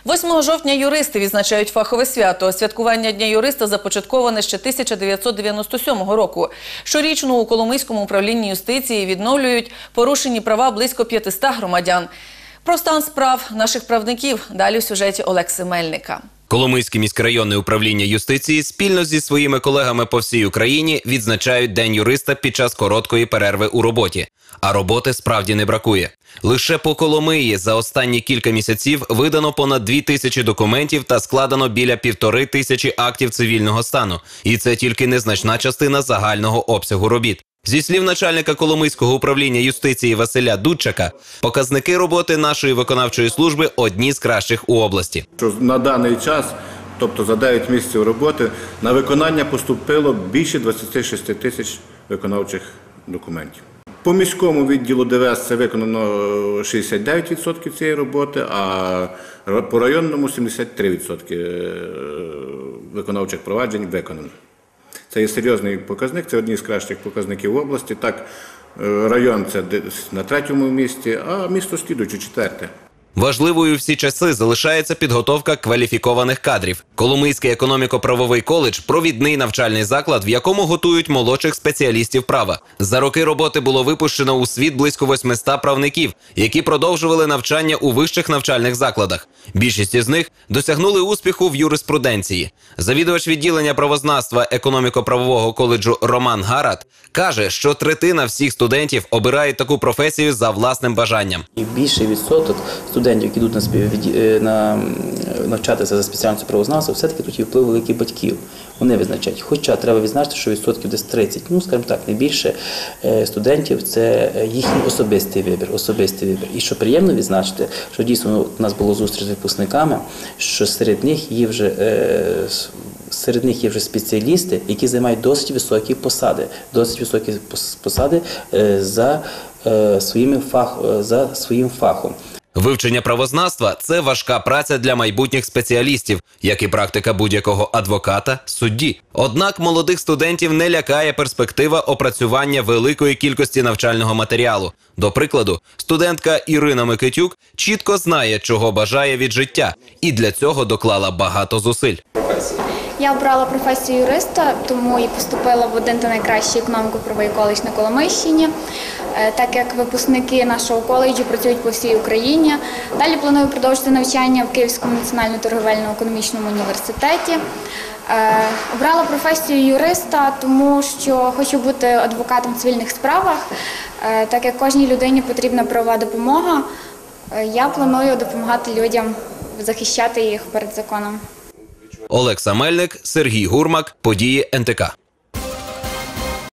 8 жовтня юристи відзначають фахове свято. Святкування Дня юриста започатковане ще 1997 року. Щорічно у Коломийському управлінні юстиції відновлюють порушені права близько 500 громадян. Про стан справ наших правників далі в сюжеті Олекси Мельника. Коломийське міськрайонне управління юстиції спільно зі своїми колегами по всій Україні відзначають День юриста під час короткої перерви у роботі. А роботи справді не бракує. Лише по Коломиї за останні кілька місяців видано понад 2000 документів та складено біля 1500 актів цивільного стану. І це тільки незначна частина загального обсягу робіт. Зі слів начальника Коломийського управління юстиції Василя Дудчака, показники роботи нашої виконавчої служби одні з кращих у області. На даний час, тобто за 9 місяців роботи, на виконання поступило більше 26 тисяч виконавчих документів. По міському відділу ДВС це виконано 69% цієї роботи, а по районному 73% виконавчих проваджень виконано. Це є серйозний показник, це одні з кращих показників в області. Так, район – це на 3-му місці, а місто слідуюче – 4-те. Важливою всі часи залишається підготовка кваліфікованих кадрів. Коломийський економіко-правовий коледж – провідний навчальний заклад, в якому готують молодших спеціалістів права. За роки роботи було випущено у світ близько 800 правників, які продовжували навчання у вищих навчальних закладах. Більшість із них досягнули успіху в юриспруденції. Завідувач відділення правознавства економіко-правового коледжу Роман Гарат каже, що третина всіх студентів обирають таку професію за власним бажанням. І більший відсоток студентів, які йдуть навчатися за спеціальністю правознавства, все-таки тут є вплив великих батьків. Вони визначають. Хоча треба відзначити, що відсотків десь 30, скажімо так, не більше студентів – це їхній особистий вибір. І що приємно відзначити, що дійсно у нас було зустріч з випускниками, що серед них є вже спеціалісти, які займають досить високі посади за своїм фахом. Вивчення правознавства – це важка праця для майбутніх спеціалістів, як і практика будь-якого адвоката, судді. Однак молодих студентів не лякає перспектива опрацювання великої кількості навчального матеріалу. До прикладу, студентка Ірина Микитюк чітко знає, чого бажає від життя, і для цього доклала багато зусиль. Я обрала професію юриста, тому і поступила в один та найкращий економіко-правовий коледж на Коломийщині, так як випускники нашого коледжу працюють по всій Україні. Далі планую продовжити навчання в Київському національному торговельно-економічному університеті. Обрала професію юриста, тому що хочу бути адвокатом в цивільних справах, так як кожній людині потрібна правова допомога. Я планую допомагати людям захищати їх перед законом. Олекса Мельник, Сергій Гурмак, Події НТК.